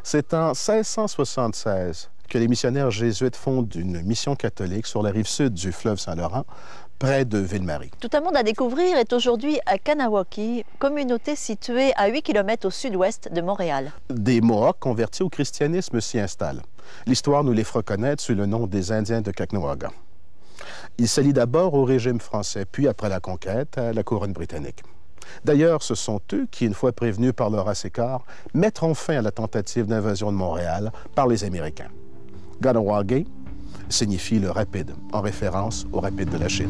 C'est en 1676 que les missionnaires jésuites fondent une mission catholique sur la rive sud du fleuve Saint-Laurent, près de Ville-Marie. Tout un monde à découvrir est aujourd'hui à Kanawake, communauté située à 8 km au sud-ouest de Montréal. Des Mohawks convertis au christianisme s'y installent. L'histoire nous les fera connaître sous le nom des Indiens de Caughnawaga. Ils s'allient d'abord au régime français, puis après la conquête, à la couronne britannique. D'ailleurs, ce sont eux qui, une fois prévenus par leur race écart, mettront fin à la tentative d'invasion de Montréal par les Américains. Kahnawake signifie le rapide, en référence au rapide de la Chine.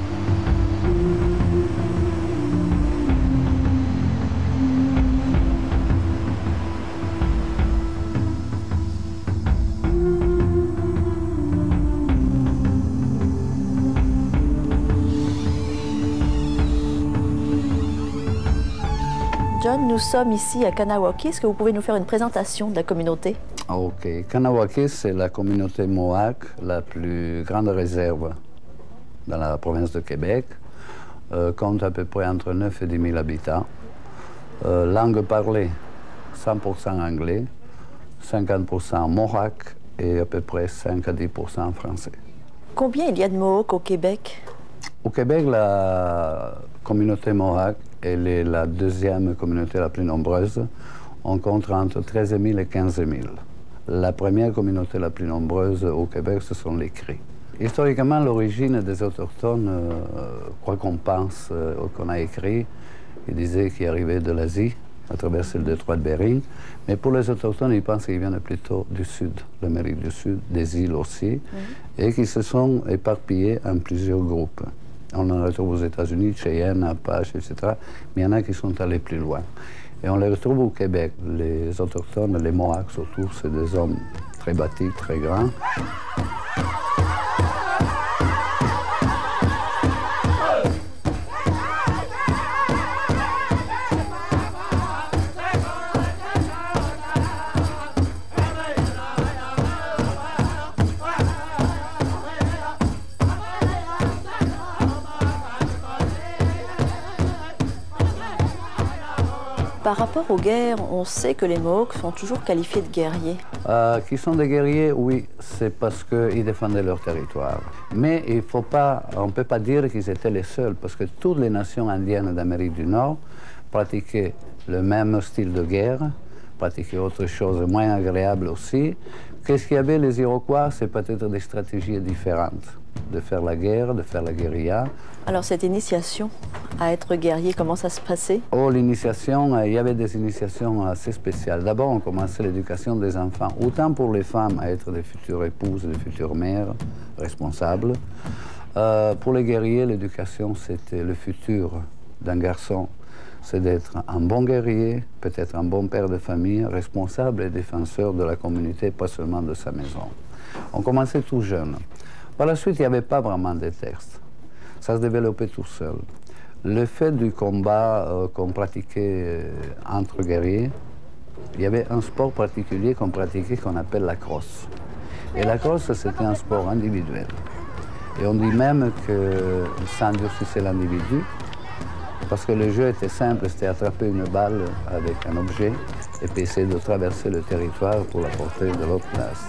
John, nous sommes ici à Kanawake. Est-ce que vous pouvez nous faire une présentation de la communauté? Ok. Kanawake, c'est la communauté Mohawk, la plus grande réserve dans la province de Québec. Compte à peu près entre 9 et 10 000 habitants. Langue parlée, 100% anglais, 50% Mohawk et à peu près 5 à 10% français. Combien il y a de Mohawks au Québec? Au Québec, la communauté Mohawk, elle est la deuxième communauté la plus nombreuse. On compte entre 13 000 et 15 000. La première communauté la plus nombreuse au Québec, ce sont les Cris. Historiquement, l'origine des Autochtones, quoi qu'on pense, qu'on a écrit, ils disaient qu'ils arrivaient de l'Asie, à travers le détroit de Bering. Mais pour les Autochtones, ils pensent qu'ils viennent plutôt du Sud, l'Amérique du Sud, des îles aussi, et qu'ils se sont éparpillés en plusieurs groupes. On en retrouve aux États-Unis, Cheyenne, Apache, etc. Mais il y en a qui sont allés plus loin. Et on les retrouve au Québec. Les Autochtones, les Mohawks surtout, c'est des hommes très bâtis, très grands. Par rapport aux guerres, on sait que les Mohawks sont toujours qualifiés de guerriers. Qui sont des guerriers, oui, c'est parce qu'ils défendaient leur territoire. Mais il faut pas, on ne peut pas dire qu'ils étaient les seuls, parce que toutes les nations indiennes d'Amérique du Nord pratiquaient le même style de guerre, pratiquaient autre chose moins agréable aussi. Qu'est-ce qu'il y avait les Iroquois? C'est peut-être des stratégies différentes de faire la guerre, de faire la guérilla. Alors cette initiation à être guerrier, comment ça se passait? Oh, l'initiation, il y avait des initiations assez spéciales. D'abord, on commençait l'éducation des enfants, autant pour les femmes à être des futures épouses, des futures mères responsables. Pour les guerriers, l'éducation, c'était le futur d'un garçon. C'est d'être un bon guerrier, peut-être un bon père de famille, responsable et défenseur de la communauté, pas seulement de sa maison. On commençait tout jeune. Par la suite, il n'y avait pas vraiment de textes. Ça se développait tout seul. Le fait du combat qu'on pratiquait entre guerriers, il y avait un sport particulier qu'on pratiquait qu'on appelle la crosse. Et la crosse, c'était un sport individuel. Et on dit même que ça endurcissait l'individu, parce que le jeu était simple, c'était attraper une balle avec un objet et puis essayer de traverser le territoire pour la porter de l'autre place.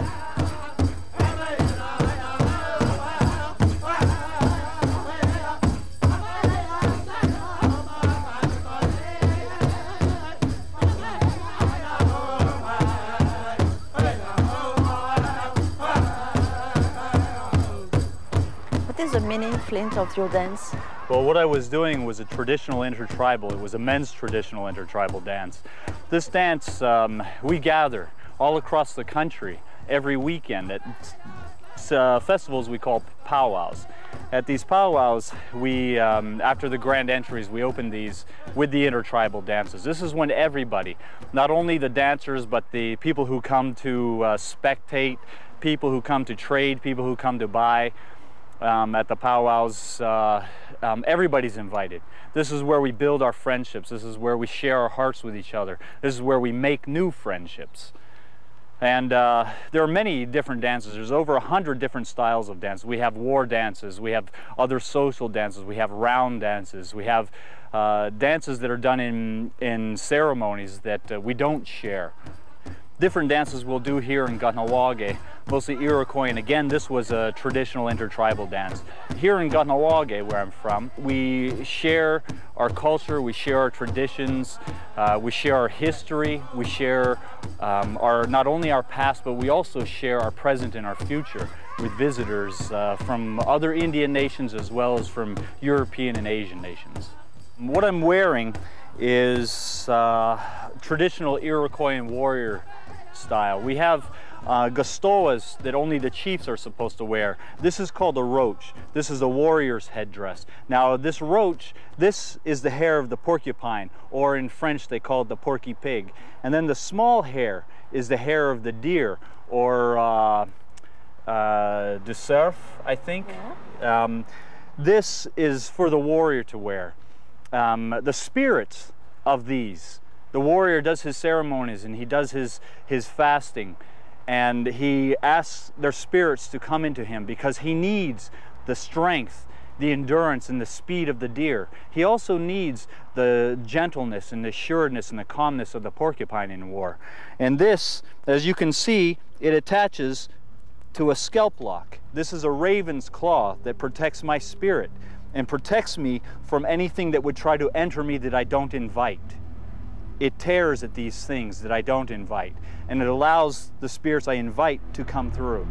What is the meaning, Flint, of your dance? Well, what I was doing was a traditional intertribal. It was a men's traditional intertribal dance. This dance, we gather all across the country every weekend at festivals we call powwows. At these powwows, we, after the grand entries, we open these with the intertribal dances. This is when everybody, not only the dancers, but the people who come to spectate, people who come to trade, people who come to buy, at the powwows, everybody's invited. This is where we build our friendships. This is where we share our hearts with each other. This is where we make new friendships. And there are many different dances. There's over 100 different styles of dance. We have war dances, we have other social dances, we have round dances, we have dances that are done in ceremonies that we don't share. different dances we'll do here in Kahnawake, mostly Iroquois, and again, this was a traditional intertribal dance. Here in Kahnawake, where I'm from, we share our culture, we share our traditions, we share our history, we share not only our past, but we also share our present and our future with visitors from other Indian nations as well as from European and Asian nations. What I'm wearing is traditional Iroquois warrior style. We have gastoas that only the chiefs are supposed to wear. This is called a roach. This is a warrior's headdress. Now this roach, this is the hair of the porcupine, or in French they call it the porky pig. And then the small hair is the hair of the deer, or du cerf, I think. Yeah. This is for the warrior to wear. The spirits of these, the warrior does his ceremonies and he does his fasting, and he asks their spirits to come into him because he needs the strength, the endurance, and the speed of the deer. He also needs the gentleness and the assuredness and the calmness of the porcupine in war. And this, as you can see, it attaches to a scalp lock. This is a raven's claw that protects my spirit and protects me from anything that would try to enter me that I don't invite. It tears at these things that I don't invite, and it allows the spirits I invite to come through.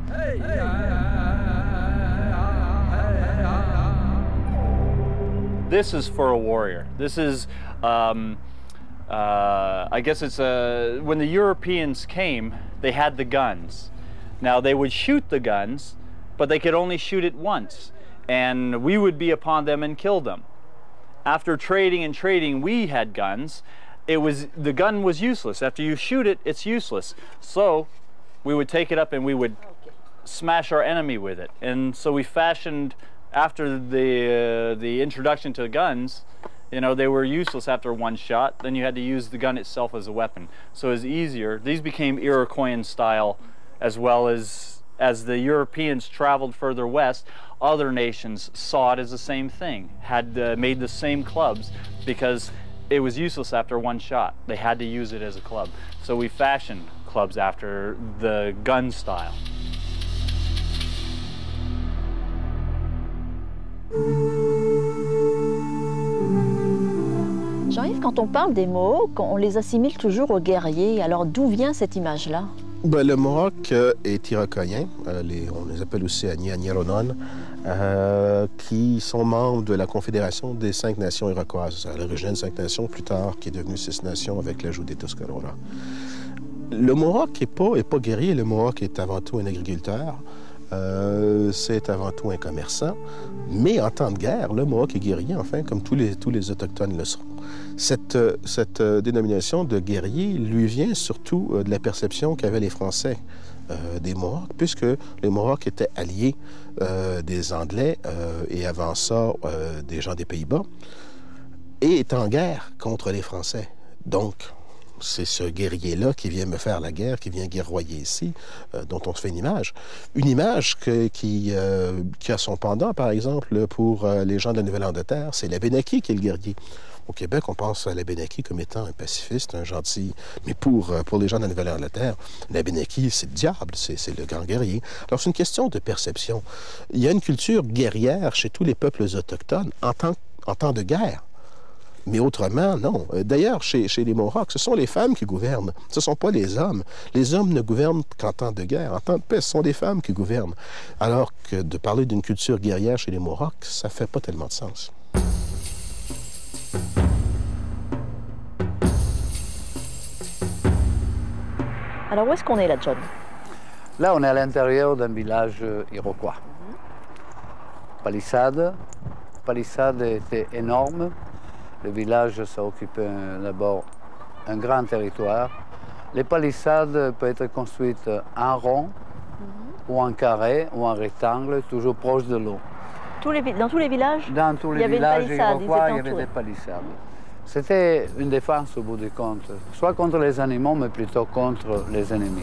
This is for a warrior. This is, I guess it's when the Europeans came, they had the guns. Now they would shoot the guns, but they could only shoot it once, and we would be upon them and kill them. After trading and trading, we had guns. The gun was useless. After you shoot it, it's useless. So we would take it up and we would smash our enemy with it. And so we fashioned, after the introduction to guns, you know, they were useless after one shot. Then you had to use the gun itself as a weapon. So it was easier. These became Iroquoian style, as well as the Europeans traveled further west, other nations saw it as the same thing, had made the same clubs, because it was useless after one shot. They had to use it as a club. So we fashioned clubs after the gun style. Jean-Yves, quand on parle des Mohawks, on les assimile toujours aux guerriers. Alors d'où vient cette image-là? Ben, le Mohawk est iroquoien, on les appelle aussi Agniagniaronon, qui sont membres de la Confédération des 5 nations iroquoises. À l'origine, 5 nations, plus tard, qui est devenu 6 nations avec l'ajout des Tuscarora. Le Mohawk n'est pas guerrier, le Mohawk est avant tout un agriculteur, c'est avant tout un commerçant, mais en temps de guerre, le Mohawk est guerrier, enfin, comme tous les Autochtones le sont. Cette dénomination de guerrier lui vient surtout de la perception qu'avaient les Français des Mohawks, puisque les Mohawks étaient alliés des Anglais et avant ça des gens des Pays-Bas, et étaient en guerre contre les Français. Donc, c'est ce guerrier-là qui vient me faire la guerre, qui vient guerroyer ici, dont on se fait une image. Une image qui a son pendant, par exemple, pour les gens de la Nouvelle-Angleterre, c'est l'Abénaki qui est le guerrier. Au Québec, on pense à l'Abénaki comme étant un pacifiste, un gentil. Mais pour les gens de la Nouvelle-Angleterre, l'Abénaki, c'est le diable, c'est le grand guerrier. Alors, c'est une question de perception. Il y a une culture guerrière chez tous les peuples autochtones en temps de guerre. Mais autrement, non. D'ailleurs, chez les Mohawks, ce sont les femmes qui gouvernent. Ce ne sont pas les hommes. Les hommes ne gouvernent qu'en temps de guerre. En temps de paix, ce sont les femmes qui gouvernent. Alors que de parler d'une culture guerrière chez les Mohawks, ça ne fait pas tellement de sens. Alors où est-ce qu'on est là, John? Là, on est à l'intérieur d'un village iroquois. Palissade. Palissade était énorme. Le village, ça occupait d'abord un grand territoire. Les palissades peuvent être construites en rond, ou en carré, ou en rectangle, toujours proche de l'eau. Dans tous les villages? Dans tous les villages iroquois, il y avait des palissades. C'était une défense au bout du compte, soit contre les animaux, mais plutôt contre les ennemis.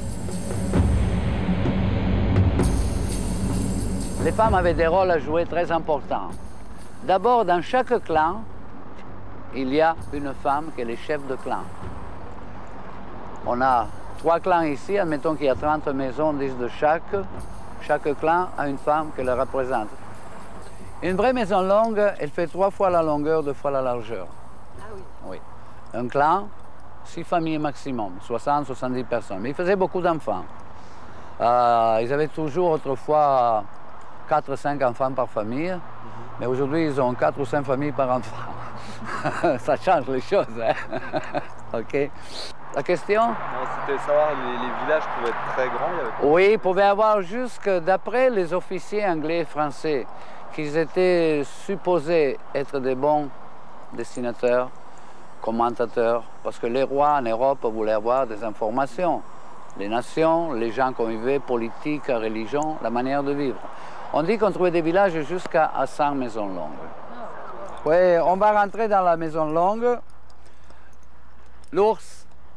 Les femmes avaient des rôles à jouer très importants. D'abord, dans chaque clan, il y a une femme qui est le chef de clan. On a 3 clans ici, admettons qu'il y a 30 maisons, 10 de chaque. Chaque clan a une femme qui le représente. Une vraie maison longue, elle fait 3 fois la longueur, 2 fois la largeur. Ah oui. Oui. Un clan, 6 familles maximum, 60, 70 personnes. Mais ils faisaient beaucoup d'enfants. Ils avaient toujours autrefois 4 ou 5 enfants par famille. Mais aujourd'hui, ils ont 4 ou 5 familles par enfant. Ça change les choses, hein? OK. La question? C'était savoir, les villages pouvaient être très grands. Oui, ils pouvaient avoir jusque, d'après les officiers anglais et français, qu'ils étaient supposés être des bons dessinateurs, commentateurs, parce que les rois en Europe voulaient avoir des informations. Les nations, les gens qu'on vivait, politique, religion, la manière de vivre. On dit qu'on trouvait des villages jusqu'à 100 maisons longues. Oui, on va rentrer dans la maison longue. L'ours.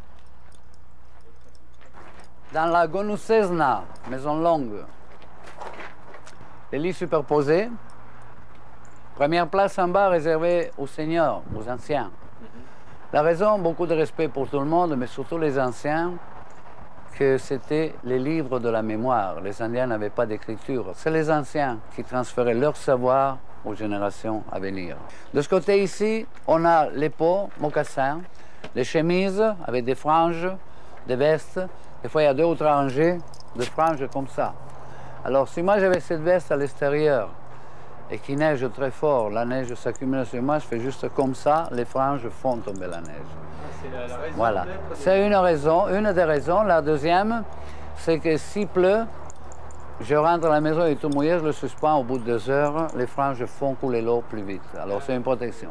Dans la Gonusesna, maison longue. Les lits superposés. Première place en bas réservée aux seigneurs, aux anciens. La raison, beaucoup de respect pour tout le monde, mais surtout les anciens, que c'était les livres de la mémoire. Les Indiens n'avaient pas d'écriture. C'est les anciens qui transféraient leur savoir aux générations à venir. De ce côté ici, on a les peaux, mocassins, les chemises avec des franges, des vestes. Des fois, il y a 2 ou 3 rangées de franges comme ça. Alors, si moi j'avais cette veste à l'extérieur et qu'il neige très fort, la neige s'accumule sur moi, je fais juste comme ça, les franges font tomber la neige. C'est la raison. Voilà. C'est une des raisons. La deuxième, c'est que s'il pleut, je rentre à la maison et tout mouillé, je le suspends au bout de 2 heures, les franges font couler l'eau plus vite. Alors, c'est une protection.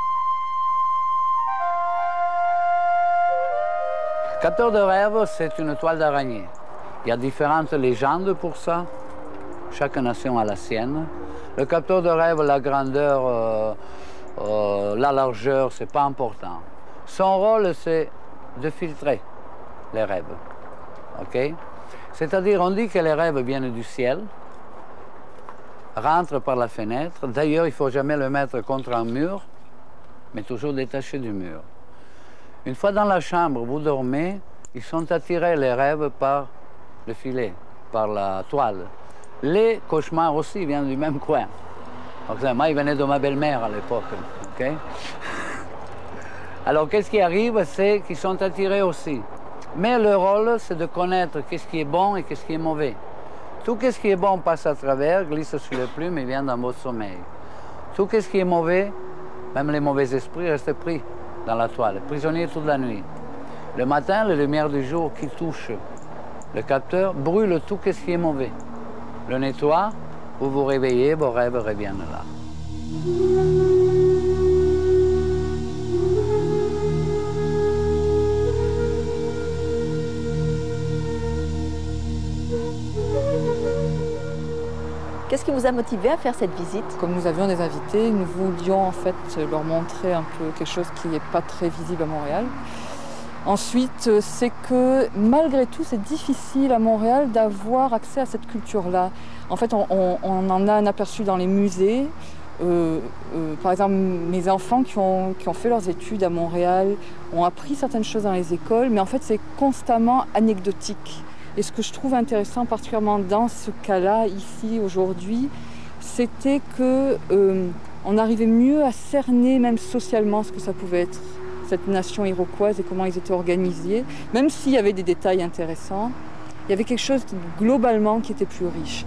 Capteur de rêve, c'est une toile d'araignée. Il y a différentes légendes pour ça. Chaque nation a la sienne. Le capteur de rêve, la grandeur, la largeur, c'est pas important. Son rôle, c'est de filtrer les rêves. OK? C'est-à-dire, on dit que les rêves viennent du ciel, rentrent par la fenêtre. D'ailleurs, il ne faut jamais le mettre contre un mur, mais toujours détaché du mur. Une fois dans la chambre, vous dormez, ils sont attirés, les rêves, par le filet, par la toile. Les cauchemars aussi viennent du même coin. Donc, moi, ils venaient de ma belle-mère à l'époque. Okay? Alors, qu'est-ce qui arrive? C'est qu'ils sont attirés aussi. Mais le rôle, c'est de connaître qu'est-ce qui est bon et qu'est-ce qui est mauvais. Tout ce qui est bon passe à travers, glisse sur les plumes et vient dans votre sommeil. Tout ce qui est mauvais, même les mauvais esprits, restent pris dans la toile, prisonniers toute la nuit. Le matin, la lumière du jour qui touche le capteur brûle tout ce qui est mauvais. Le nettoie, vous vous réveillez, vos rêves reviennent là. Qu'est-ce qui vous a motivé à faire cette visite? Comme nous avions des invités, nous voulions en fait leur montrer un peu quelque chose qui n'est pas très visible à Montréal. Ensuite, c'est que malgré tout, c'est difficile à Montréal d'avoir accès à cette culture-là. En fait, on en a un aperçu dans les musées. Par exemple, mes enfants qui ont fait leurs études à Montréal ont appris certaines choses dans les écoles, mais en fait, c'est constamment anecdotique. Et ce que je trouve intéressant, particulièrement dans ce cas-là, ici, aujourd'hui, c'était qu'on arrivait mieux à cerner, même socialement, ce que ça pouvait être, cette nation iroquoise et comment ils étaient organisés. Même s'il y avait des détails intéressants, il y avait quelque chose, globalement, qui était plus riche.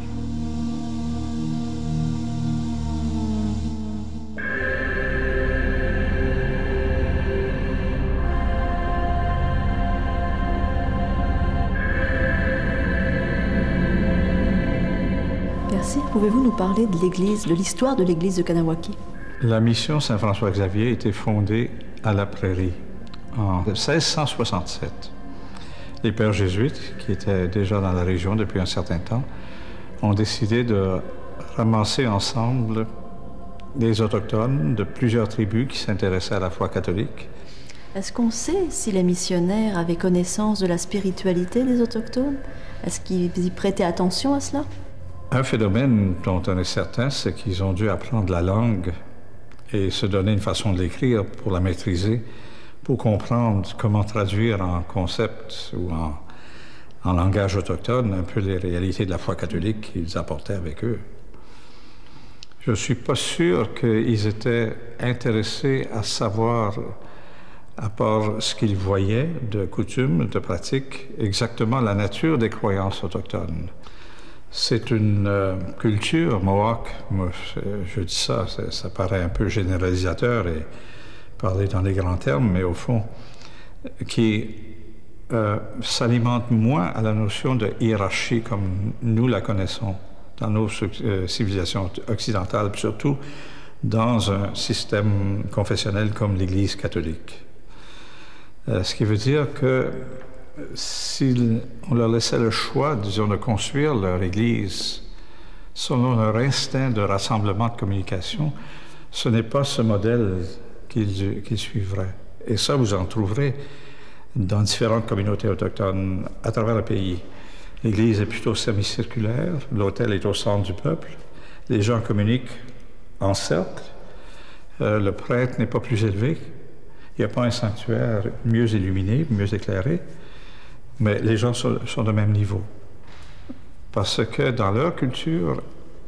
Merci. Pouvez-vous nous parler de l'église, de l'histoire de l'église de Kanawaki? La mission Saint-François-Xavier a été fondée à la Prairie en 1667. Les pères jésuites, qui étaient déjà dans la région depuis un certain temps, ont décidé de ramasser ensemble des autochtones de plusieurs tribus qui s'intéressaient à la foi catholique. Est-ce qu'on sait si les missionnaires avaient connaissance de la spiritualité des autochtones? Est-ce qu'ils y prêtaient attention à cela? Un phénomène dont on est certain, c'est qu'ils ont dû apprendre la langue et se donner une façon de l'écrire pour la maîtriser, pour comprendre comment traduire en concept ou en langage autochtone un peu les réalités de la foi catholique qu'ils apportaient avec eux. Je ne suis pas sûr qu'ils étaient intéressés à savoir, à part ce qu'ils voyaient de coutumes, de pratiques, exactement la nature des croyances autochtones. C'est une culture mohawk, moi je dis ça, ça paraît un peu généralisateur et parler dans les grands termes, mais au fond, qui s'alimente moins à la notion de hiérarchie comme nous la connaissons dans nos civilisations occidentales, surtout dans un système confessionnel comme l'Église catholique. Ce qui veut dire que si on leur laissait le choix, disons, de construire leur Église selon leur instinct de rassemblement, de communication, ce n'est pas ce modèle qu'ils suivraient. Et ça, vous en trouverez dans différentes communautés autochtones à travers le pays. L'Église est plutôt semi-circulaire, l'autel est au centre du peuple, les gens communiquent en cercle, le prêtre n'est pas plus élevé, il n'y a pas un sanctuaire mieux illuminé, mieux éclairé, mais les gens sont de même niveau. Parce que dans leur culture,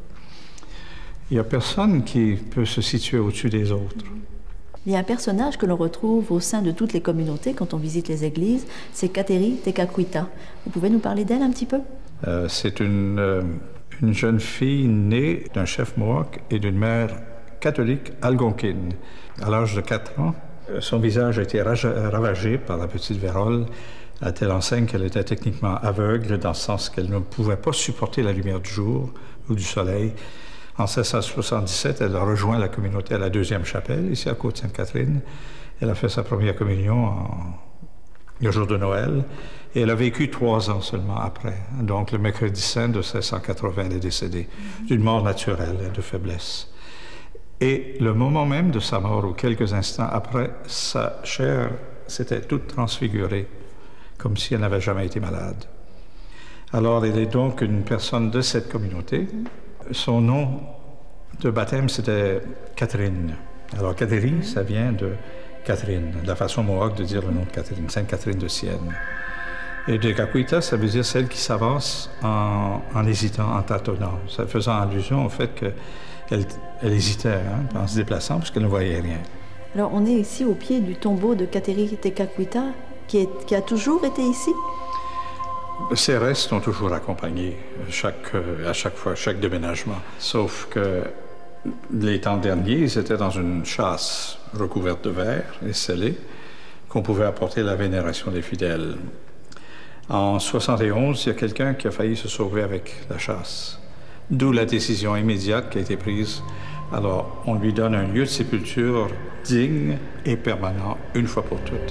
il n'y a personne qui peut se situer au-dessus des autres. Il y a un personnage que l'on retrouve au sein de toutes les communautés quand on visite les églises, c'est Kateri Tekakwitha. Vous pouvez nous parler d'elle un petit peu? C'est une jeune fille née d'un chef mohawk et d'une mère catholique algonquine. À l'âge de 4 ans, son visage a été ravagé par la petite vérole, à telle enseigne qu'elle était techniquement aveugle, dans le sens qu'elle ne pouvait pas supporter la lumière du jour ou du soleil. En 1677, elle a rejoint la communauté à la deuxième chapelle, ici à Côte-Sainte-Catherine. Elle a fait sa première communion le jour de Noël, et elle a vécu 3 ans seulement après. Donc, le mercredi saint de 1680, elle est décédée d'une mort naturelle et de faiblesse. Et le moment même de sa mort, ou quelques instants après, sa chair s'était toute transfigurée, comme si elle n'avait jamais été malade. Alors, elle est donc une personne de cette communauté. Son nom de baptême, c'était Catherine. Alors, Kateri, ça vient de Catherine, la façon mohawk de dire le nom de Catherine, Sainte Catherine de Sienne. Et Tekakwitha, ça veut dire celle qui s'avance en hésitant, en tâtonnant, ça faisant allusion au fait qu'elle hésitait en se déplaçant parce qu'elle ne voyait rien. Alors, on est ici au pied du tombeau de Kateri Tekakwitha, qui a toujours été ici? Ces restes ont toujours accompagné à chaque fois, chaque déménagement. Sauf que les temps derniers, ils étaient dans une châsse recouverte de verre et scellée qu'on pouvait apporter à la vénération des fidèles. En 71, il y a quelqu'un qui a failli se sauver avec la châsse. D'où la décision immédiate qui a été prise. Alors, on lui donne un lieu de sépulture digne et permanent, une fois pour toutes.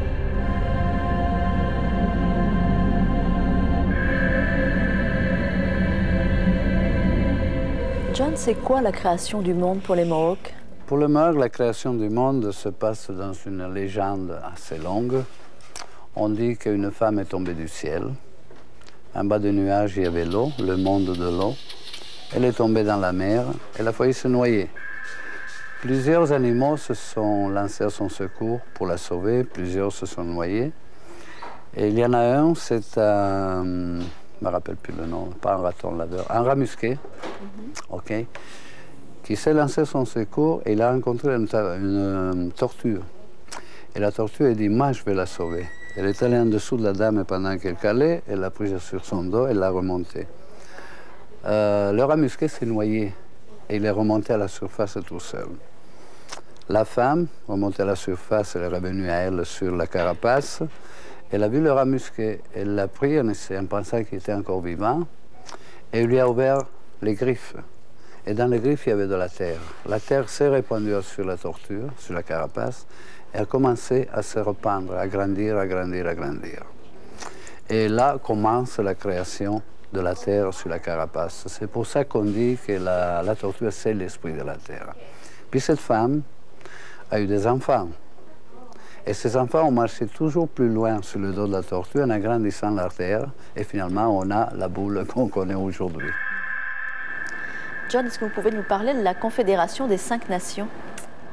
John, c'est quoi la création du monde pour les Mohawks? Pour le Mohawk, la création du monde se passe dans une légende assez longue. On dit qu'une femme est tombée du ciel. En bas des nuages, il y avait l'eau, le monde de l'eau. Elle est tombée dans la mer. Elle a failli se noyer. Plusieurs animaux se sont lancés à son secours pour la sauver. Plusieurs se sont noyés. Et il y en a un, c'est un... je ne me rappelle plus le nom, pas un raton laveur, un rat musqué, ok, qui s'est lancé à son secours et il a rencontré une tortue. Et la tortue a dit, moi je vais la sauver. Elle est allée en dessous de la dame pendant qu'elle calait, elle l'a prise sur son dos, elle l'a remontée. Le rat musqué s'est noyé et il est remonté à la surface tout seul. La femme, remontée à la surface, elle est revenue à elle sur la carapace. Elle a vu le rat musqué, elle l'a pris en pensant qu'il était encore vivant, et elle lui a ouvert les griffes. Et dans les griffes, il y avait de la terre. La terre s'est répandue sur la tortue, sur la carapace, et a commencé à se répandre, à grandir, à grandir, à grandir. Et là commence la création de la terre sur la carapace. C'est pour ça qu'on dit que la tortue, c'est l'esprit de la terre. Puis cette femme a eu des enfants. Et ces enfants ont marché toujours plus loin sur le dos de la tortue en agrandissant la terre. Et finalement, on a la boule qu'on connaît aujourd'hui. John, est-ce que vous pouvez nous parler de la Confédération des 5 Nations?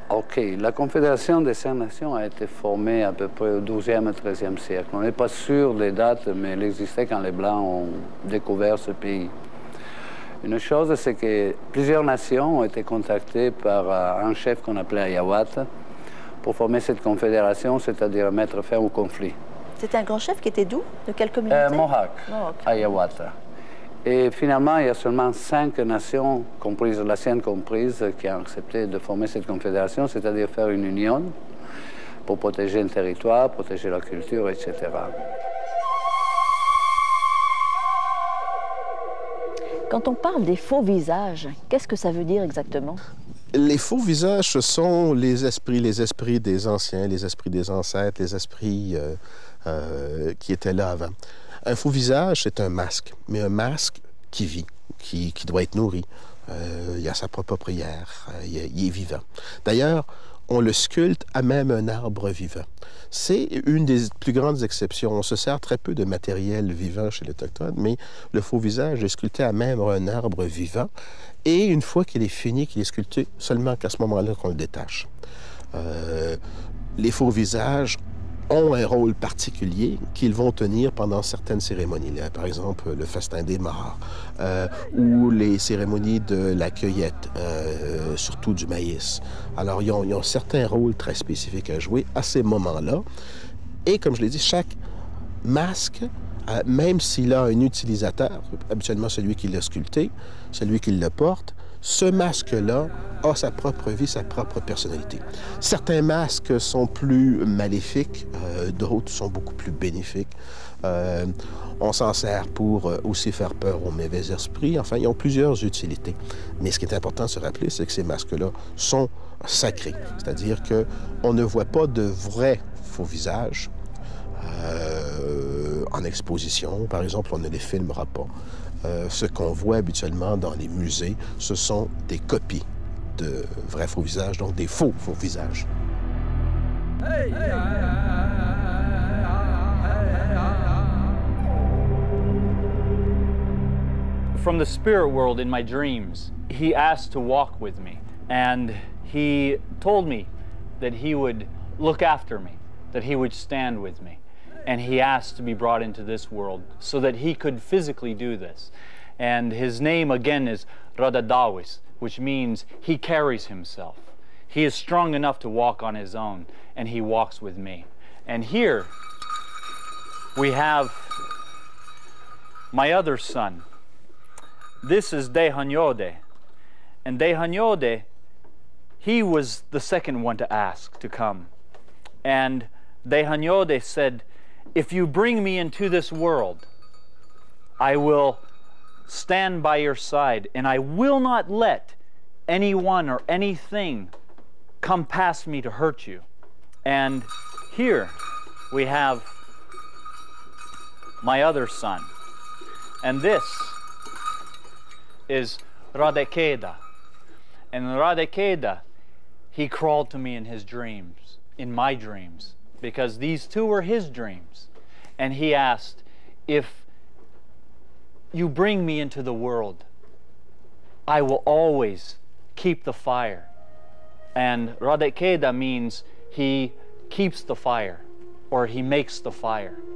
Ok, la Confédération des 5 Nations a été formée à peu près au XIIe et XIIIe siècle. On n'est pas sûr des dates, mais elle existait quand les Blancs ont découvert ce pays. Une chose, c'est que plusieurs nations ont été contactées par un chef qu'on appelait Hiawatha pour former cette confédération, c'est-à-dire mettre fin au conflit. C'était un grand chef qui était d'où? De quelle communauté? Mohawk, Hiawatha. Et finalement, il y a seulement 5 nations, comprises, la sienne comprise, qui ont accepté de former cette confédération, c'est-à-dire faire une union pour protéger un territoire, protéger la culture, etc. Quand on parle des faux visages, qu'est-ce que ça veut dire exactement? Les faux visages, ce sont les esprits des anciens, les esprits des ancêtres, les esprits qui étaient là avant. Un faux visage, c'est un masque, mais un masque qui vit, qui doit être nourri. Il a sa propre prière, il est vivant. D'ailleurs, on le sculpte à même un arbre vivant. C'est une des plus grandes exceptions. On se sert très peu de matériel vivant chez l'Autochtone, mais le faux visage est sculpté à même un arbre vivant. Et une fois qu'il est fini, qu'il est sculpté, seulement qu'à ce moment-là qu'on le détache. Les faux visages ont un rôle particulier qu'ils vont tenir pendant certaines cérémonies. Par exemple, le festin des morts ou les cérémonies de la cueillette, surtout du maïs. Alors, ils ont certains rôles très spécifiques à jouer à ces moments-là. Et comme je l'ai dit, chaque masque, même s'il a un utilisateur, habituellement celui qui l'a sculpté, celui qui le porte, ce masque-là a sa propre vie, sa propre personnalité. Certains masques sont plus maléfiques, d'autres sont beaucoup plus bénéfiques. On s'en sert pour aussi faire peur aux mauvais esprits. Enfin, ils ont plusieurs utilités. Mais ce qui est important de se rappeler, c'est que ces masques-là sont sacrés. C'est-à-dire qu'on ne voit pas de vrais faux visages en exposition. Par exemple, on ne les filmera pas. Ce qu'on voit habituellement dans les musées, ce sont des copies de vrais faux visages, donc des faux visages. From the spirit world in my dreams, he asked to walk with me, and he told me that he would look after me, that he would stand with me. And he asked to be brought into this world so that he could physically do this. And his name again is Radadawis, which means he carries himself. He is strong enough to walk on his own, and he walks with me. And here we have my other son. This is Dehanyode. And Dehanyode, he was the second one to ask to come. And Dehanyode said, if you bring me into this world, I will stand by your side, and I will not let anyone or anything come past me to hurt you. And here we have my other son. And this is Radekeda. And Radekeda, he crawled to me in his dreams, in my dreams, because these two were his dreams. And he asked, if you bring me into the world, I will always keep the fire. And Radekeda means he keeps the fire, or he makes the fire.